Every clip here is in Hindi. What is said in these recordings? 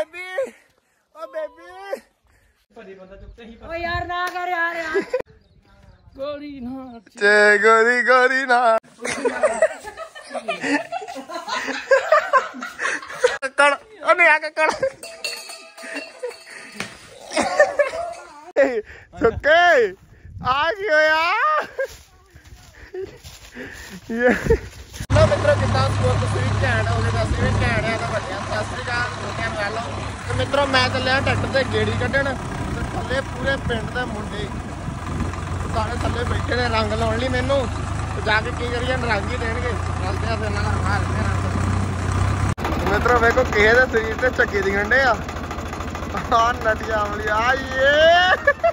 बेबी ओ बेबी बड़ी बंदा चुकते ही ओ यार ना कर यार गोरी ना चे गोरी गोरी ना कड़ ओ नहीं आके कड़ सुके आ गयो यार ये लो मित्रों कितना स्कोर तस्वीर घैंट हो गई तस्वीर घैंट है तो बढ़िया तस्वीर का छोटे कर लो तो मित्रों मैं चलिया ट्रैक्टर से गेड़ी कड्ढन ते थल्ले पूरे पिंड दे मुंडे सारे थल्ले बैठे ने रंग लाउण लई मैनू जाके की करिए रंग ही देणगे चलते आ फिर ना मारते रंग मित्रों देखो किसे दे शरीर ते झक्के दी गंढे आ नटिया अमली आ ये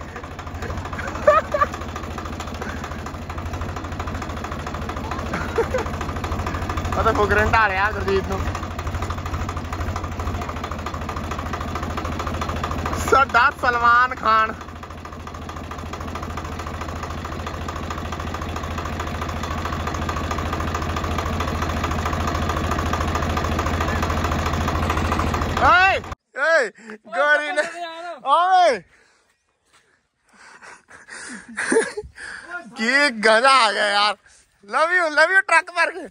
ਉਹ ਤਾਂ ਫੁਕਰਨ ਢਾਲਿਆ ਗੁਰਜੀਤ ਨੂੰ ਸਾਡਾ ਸਲਮਾਨ ਖਾਨ ਓਏ ਓਏ ਗੋਰੀ ਨੇ ਓਏ ਕੀ ਗਜ਼ਾ ਆ ਗਿਆ ਯਾਰ ਲਵ ਯੂ ਟਰੱਕ ਭਰ ਕੇ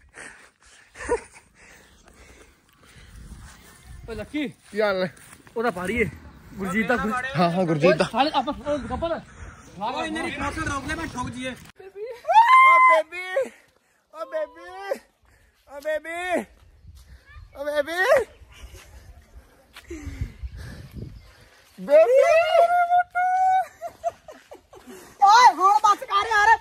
ਓ ਲੱਕੀ ਯਾਰ ਉਹਦਾ ਪਾੜੀਏ ਗੁਰਜੀਤ ਦਾ ਹਾਂ ਹਾਂ ਗੁਰਜੀਤ ਦਾ ਹਾਲੇ ਆਪਾਂ ਕਪਲ ਓ ਇਹਨੇ ਕ੍ਰਾਸਰ ਰੋਕ ਲੈ ਮੈਂ ਠੋਕ ਜੀਏ ਓ ਬੇਬੀ ਓ ਬੇਬੀ ਓ ਬੇਬੀ ਓ ਬੇਬੀ ਬੇਬੀ ਓਏ ਹੁਣ ਬਸ ਕਰ ਯਾਰ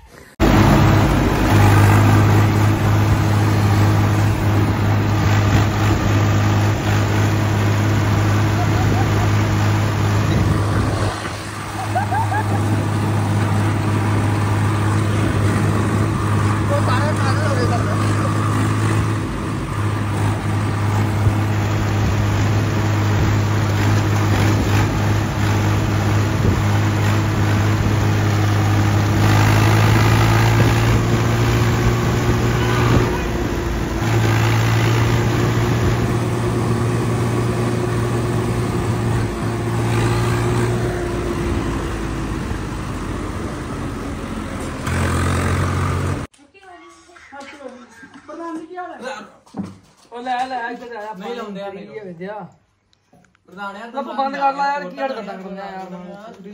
नहीं लाउंदे यार नहीं विद्या प्रधान यार तो बंद कर ला यार की हट करदा करदा यार छुट्टी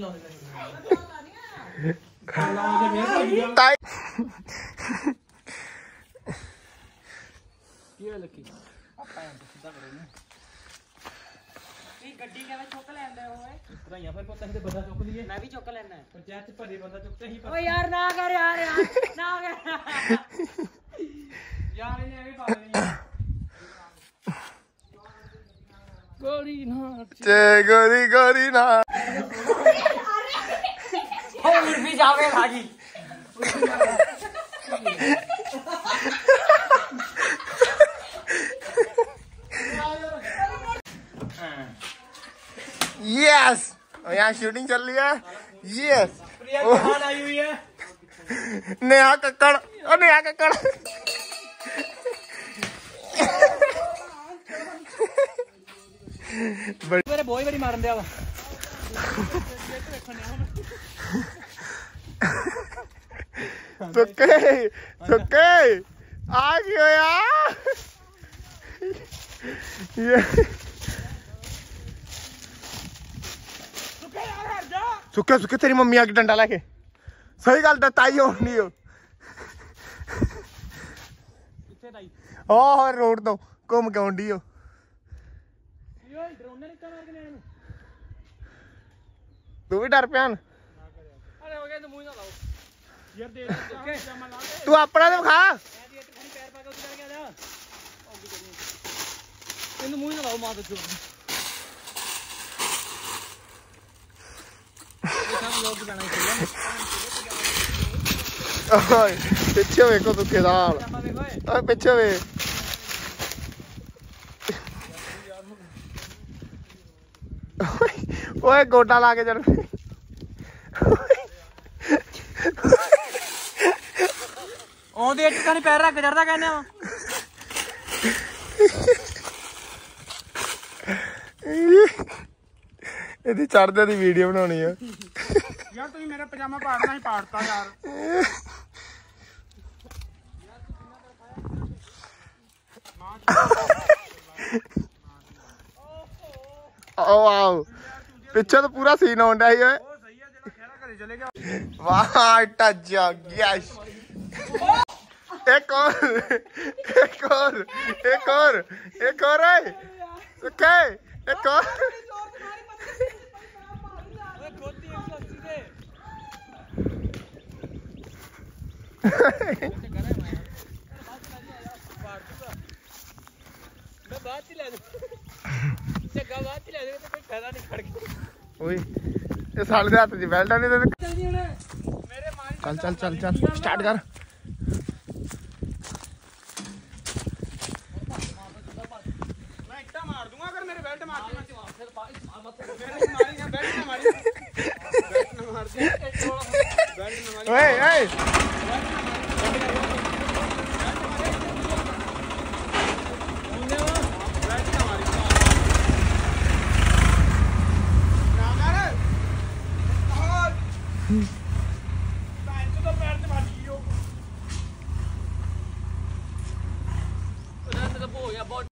लाउंदे मेरे ताई की है लकी आपा सीधा करो ना ये गड्डी के में चुक लेंदे ओए इतना यहां पर पता है बंदा चुक लिए मैं भी चुक लेना है पंचायत से भरी बंदा चुकते ही ओ यार ना कर यार ना कर यार इन्हें भी पा नहीं गोरी ना चे गोरी गोरी ना ओ उठ भी जावे भाजी यस यहाँ शूटिंग चल रही है यस आई हुई है नेहा कक्कड़ और नेहा कक्कड़ मेरे बॉय बड़ी मारन दिया सुके सुके आ गयो यार ये सुके सुके तेरी मम्मी आके डंडा लेके सही गल ताई होनी हो रोड तो घूम के आउंडी हो तू भी डर पिया तू अपना तो खा पिछे वेखो दुखे दाल पिछे वे ओए गोडा ला के चल ओंदे टिकानी पैर रख चढ़दा कहने ਇਹਦੀ ਚੜ੍ਹਦੇ ਦੀ ਵੀਡੀਓ ਬਣਾਉਣੀ ਆ ਯਾਰ ਤੁਸੀਂ ਮੇਰਾ ਪਜਾਮਾ ਪਾੜਨਾ ਹੀ ਪਾੜਤਾ ਯਾਰ ਓ ਵਾਓ ਪਿੱਛੇ ਤਾਂ ਪੂਰਾ ਸੀਨ ਆਉਣ ਡਿਆ ਸੀ ਓਏ ਉਹ ਸਹੀ ਆ ਜਿਹੜਾ ਖੇੜਾ ਘਰੇ ਚਲੇ ਗਿਆ ਵਾਹ ਟੱਚ ਯੈਸ ਇੱਕ ਹੋਰ ਓਏ ਓਕੇ ਇੱਕ ਹੋਰ ਓਏ ਇਹ ਸਾਲੇ ਦੇ ਹੱਥ 'ਚ ਬੈਲਟ ਨਹੀਂ ਤੇ ਚੱਲ ਚੱਲ ਚੱਲ ਚੱਲ ਸਟਾਰਟ ਕਰ ਮੈਂ ਇੱਟਾਂ ਮਾਰ ਦੂੰਗਾ ਅਗਰ ਮੇਰੇ ਬੈਲਟ ਮਾਰ ਦੇ ਓਏ ਓਏ